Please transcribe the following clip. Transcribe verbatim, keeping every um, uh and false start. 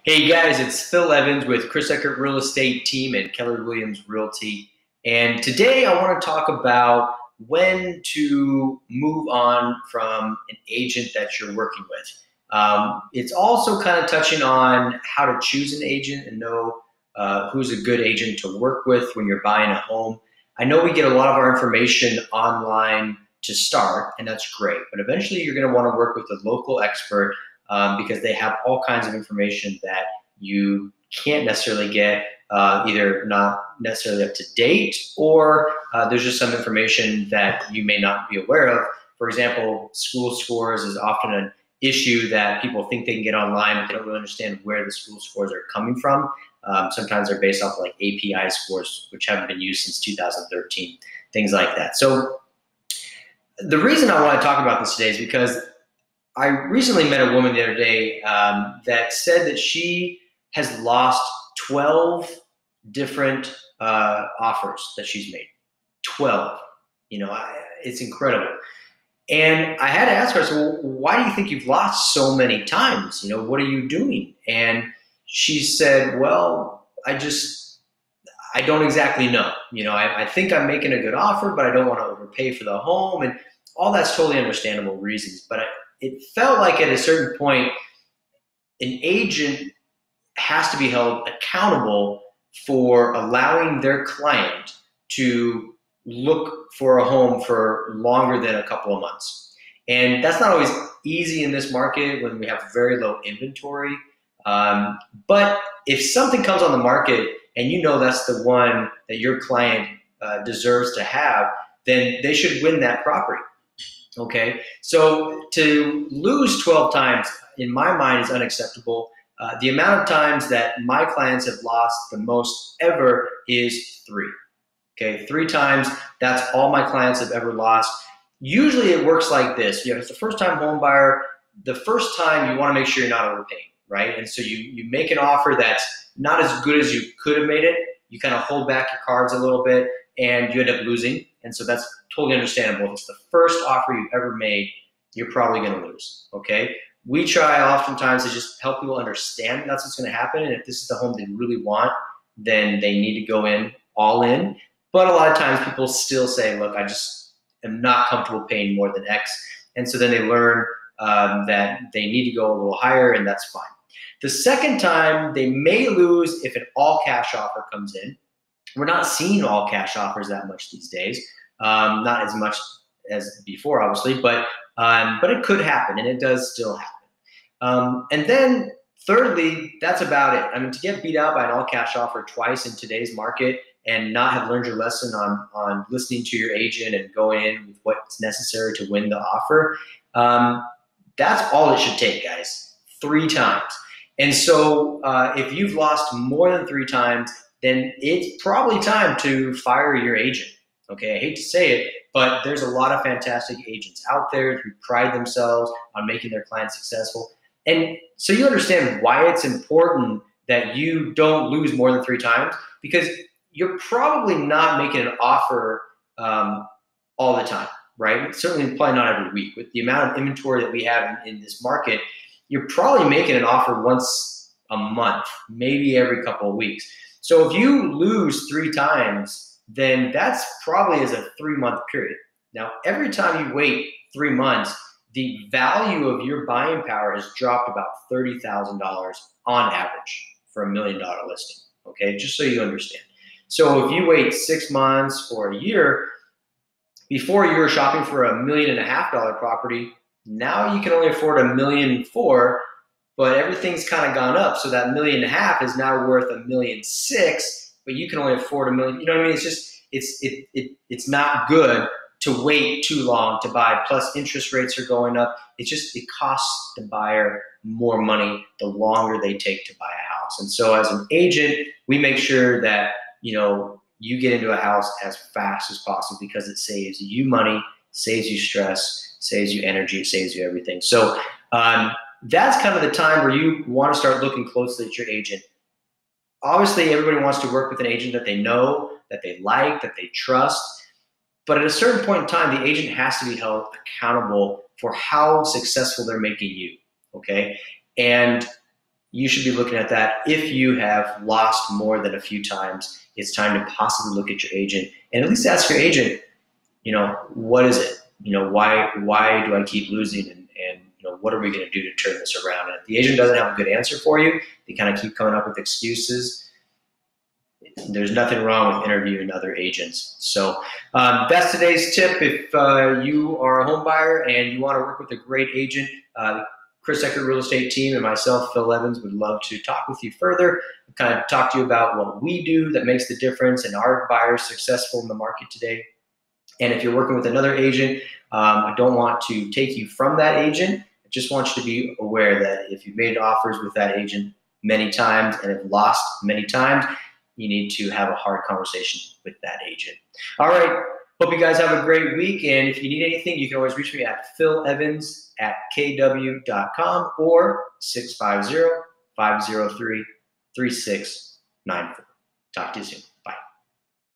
Hey guys, it's Phil Evans with Chris Eckert Real Estate Team and Keller Williams Realty. And today I want to talk about when to move on from an agent that you're working with. Um, it's also kind of touching on how to choose an agent and know uh, who's a good agent to work with when you're buying a home. I know we get a lot of our information online to start, and that's great, but eventually you're going to want to work with a local expert um, because they have all kinds of information that you can't necessarily get uh, either not necessarily up to date, or uh, there's just some information that you may not be aware of. For example, school scores is often an issue that people think they can get online, but they don't really understand where the school scores are coming from. Um, sometimes they're based off like A P I scores, which haven't been used since two thousand thirteen, things like that. So the reason I want to talk about this today is because I recently met a woman the other day um, that said that she has lost twelve different uh, offers that she's made. twelve. You know, I, it's incredible. And I had to ask her, so why do you think you've lost so many times? You know, what are you doing? And she said, well, I just, I don't exactly know. You know, I, I think I'm making a good offer, but I don't want to overpay for the home. And all that's totally understandable reasons. But I, it felt like at a certain point, an agent has to be held accountable for allowing their client to look for a home for longer than a couple of months. And that's not always easy in this market when we have very low inventory. Um, but if something comes on the market and you know that's the one that your client uh, deserves to have, then they should win that property. Okay, so to lose twelve times, in my mind, is unacceptable. Uh, the amount of times that my clients have lost the most ever is three. Okay, three times, that's all my clients have ever lost. Usually it works like this. You know, it's the first time home buyer, the first time you want to make sure you're not overpaying, right? And so you, you make an offer that's not as good as you could have made it. You kind of hold back your cards a little bit and you end up losing. And so that's totally understandable. If it's the first offer you've ever made, you're probably going to lose, okay? We try oftentimes to just help people understand that's what's going to happen. And if this is the home they really want, then they need to go in all in. But a lot of times people still say, look, I just am not comfortable paying more than X. And so then they learn um, that they need to go a little higher, and that's fine. The second time they may lose if an all cash offer comes in. We're not seeing all cash offers that much these days. Um, not as much as before, obviously, but um, but it could happen, and it does still happen. Um, and then thirdly, that's about it. I mean, to get beat out by an all cash offer twice in today's market and not have learned your lesson on, on listening to your agent and going in with what's necessary to win the offer, um, that's all it should take, guys, three times. And so uh, if you've lost more than three times, then it's probably time to fire your agent. Okay, I hate to say it, but there's a lot of fantastic agents out there who pride themselves on making their clients successful. And so you understand why it's important that you don't lose more than three times, because you're probably not making an offer um, all the time, right? Certainly probably not every week. With the amount of inventory that we have in, in this market, you're probably making an offer once a month, maybe every couple of weeks. So if you lose three times, then that's probably as a three-month period. Now, every time you wait three months, the value of your buying power has dropped about thirty thousand dollars on average for a million-dollar listing, okay? Just so you understand. So if you wait six months or a year, before you were shopping for a million and a half dollar property, now you can only afford a million four, but everything's kind of gone up. So that million and a half is now worth a million six, but you can only afford a million. You know what I mean? It's just, it's, it, it, it's not good to wait too long to buy. Plus interest rates are going up. It's just, it costs the buyer more money the longer they take to buy a house. And so as an agent, we make sure that, you know, you get into a house as fast as possible because it saves you money, saves you stress, saves you energy, it saves you everything. So um, that's kind of the time where you want to start looking closely at your agent. Obviously, everybody wants to work with an agent that they know, that they like, that they trust. But at a certain point in time, the agent has to be held accountable for how successful they're making you, okay? And you should be looking at that. If you have lost more than a few times, it's time to possibly look at your agent and at least ask your agent, you know, what is it? You know, why why do I keep losing? And, and you know, what are we going to do to turn this around? And if the agent doesn't have a good answer for you, they kind of keep coming up with excuses. There's nothing wrong with interviewing other agents. So um, that's today's tip. If uh, you are a home buyer and you want to work with a great agent, uh, Chris Eckert Real Estate team and myself, Phil Evans, would love to talk with you further, kind of talk to you about what we do that makes the difference and our buyers successful in the market today. And if you're working with another agent, um, I don't want to take you from that agent. I just want you to be aware that if you've made offers with that agent many times and have lost many times, you need to have a hard conversation with that agent. All right. Hope you guys have a great week. And if you need anything, you can always reach me at phil evans at k w dot com or six five zero, five zero three, three six nine four. Talk to you soon. Bye.